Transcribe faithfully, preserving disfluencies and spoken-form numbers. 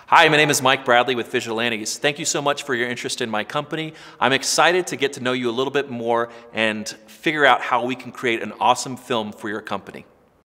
Hi, my name is Mike Bradley with Visualanties. Thank you so much for your interest in my company. I'm excited to get to know you a little bit more and figure out how we can create an awesome film for your company.